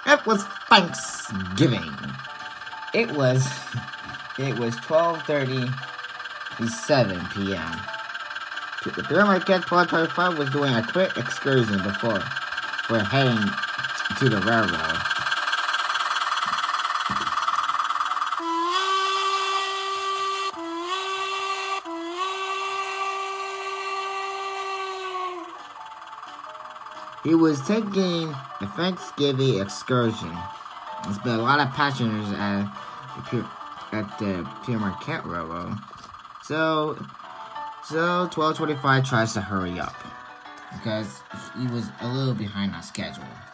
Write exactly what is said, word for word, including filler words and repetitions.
It was Thanksgiving. It was it was twelve thirty-seven p m The Pere Marquette twelve twenty-five was doing a quick excursion before we're heading to the railroad. He was taking a Thanksgiving excursion. There's been a lot of passengers at the Pere, at the Pere Marquette Railroad. So, so twelve twenty-five tries to hurry up because he was a little behind on schedule.